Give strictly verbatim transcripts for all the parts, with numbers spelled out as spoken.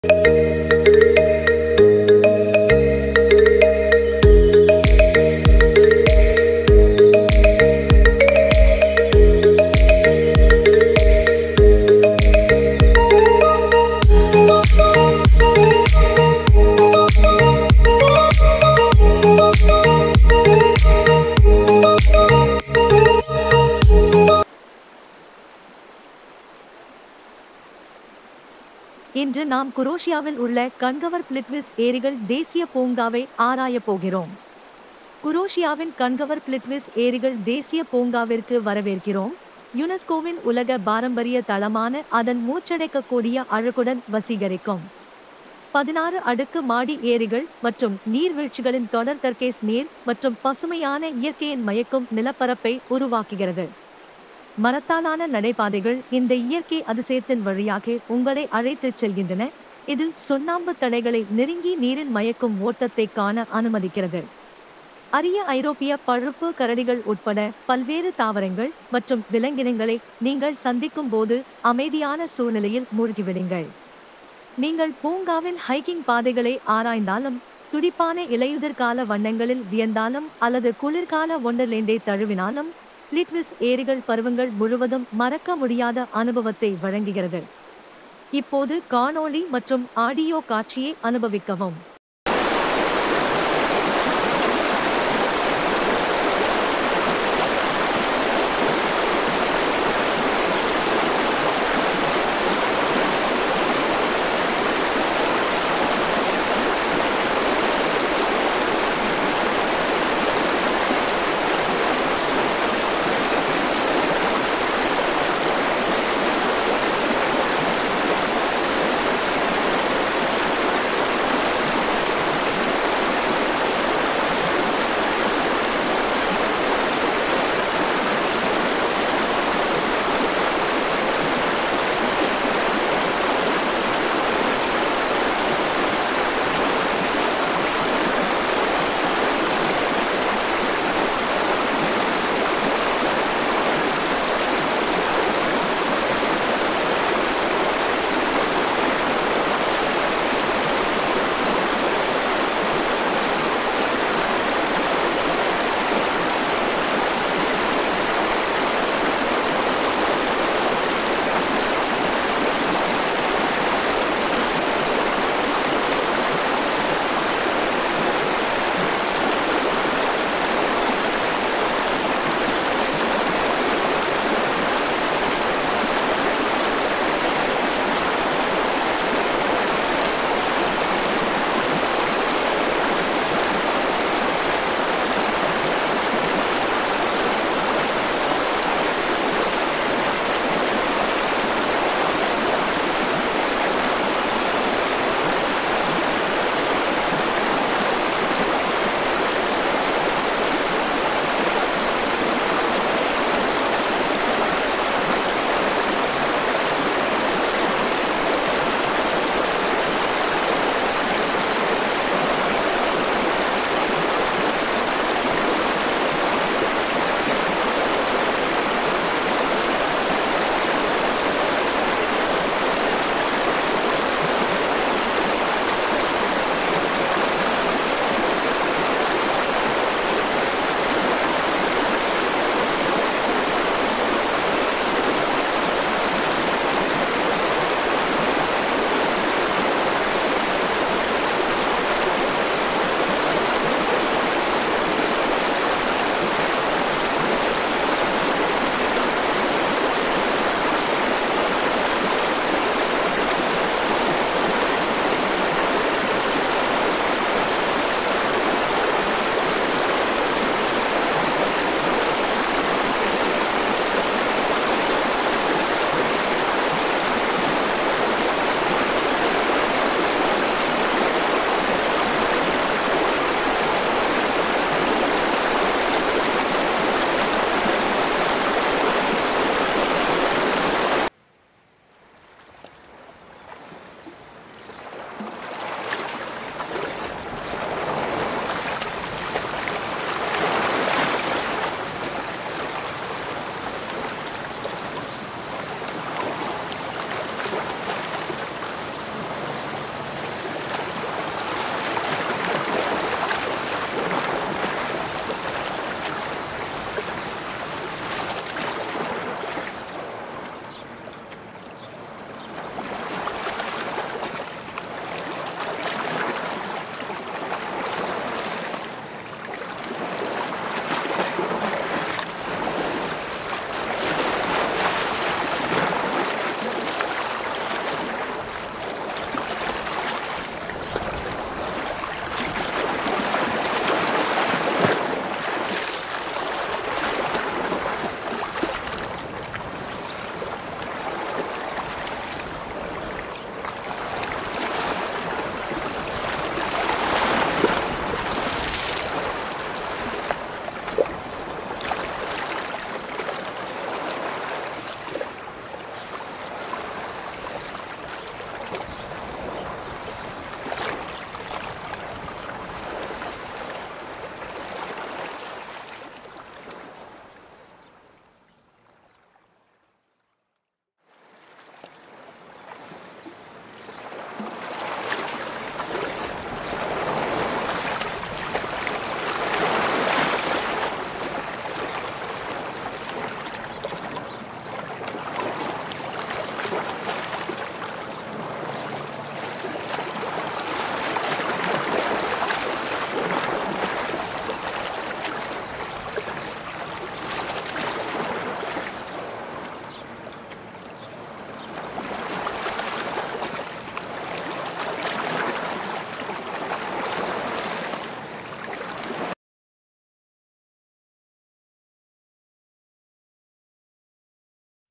இன்று நாம் குரோஷியாவில் உள்ள கண்கவர் பிளிட்விஸ் ஏரிகள் தேசிய பூங்காவை ஆராயப் போகிறோம். குரோஷியாவின் கண்கவர் பிளிட்விஸ் ஏரிகள் தேசிய பூங்காவிற்கு வரவேற்கிறோம். யுனெஸ்கோவின் உலக பாரம்பரிய தளமான அதன் மூச்சடைக்கக்கூடிய அழகுடன் வசீகரிக்கும் பதினாறு அடுக்கு மாடி ஏரிகள் மற்றும் நீர்வீழ்ச்சிகளின் தொடர் டர்கேஸ் நீர் மற்றும் பசுமையான இயற்கையின் மயக்கும் நிலப்பரப்பை உருவாக்குகிறது. மரத்தாலான நடைபாதைகள் இந்த இயற்கை அதிசயத்தின் வழியாக உங்களை அழைத்துச் செல்கின்றன. இதில் சுண்ணாம்பு தடைகளை நெருங்கி நீரின் மயக்கும் ஓட்டத்தை காண அனுமதிக்கிறது. அரிய ஐரோப்பிய பழுப்பு கரடிகள் உட்பட பல்வேறு தாவரங்கள் மற்றும் விலங்கினங்களை நீங்கள் சந்திக்கும் போது அமைதியான சூழ்நிலையில் மூழ்கிவிடுங்கள். நீங்கள் பூங்காவின் ஹைக்கிங் பாதைகளை ஆராய்ந்தாலும், துடிப்பான இலையுதிர்கால வண்ணங்களில் வியந்தாலும் அல்லது குளிர்கால ஒண்டர்லேண்டை தழுவினாலும், பிளிட்விஸ் ஏரிகள் பருவங்கள் முழுவதும் மறக்க முடியாத அனுபவத்தை வழங்குகிறது. இப்போது காணொளி மற்றும் ஆடியோ காட்சியை அனுபவிக்கவும்.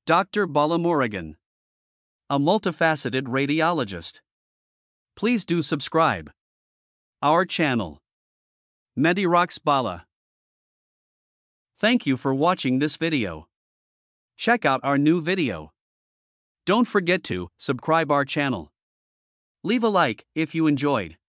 Doctor Bala Morrigan, a multifaceted radiologist. Please do subscribe our channel, MediRaaksBala. Thank you for watching this video. Check out our new video. Don't forget to subscribe our channel. Leave a like if you enjoyed.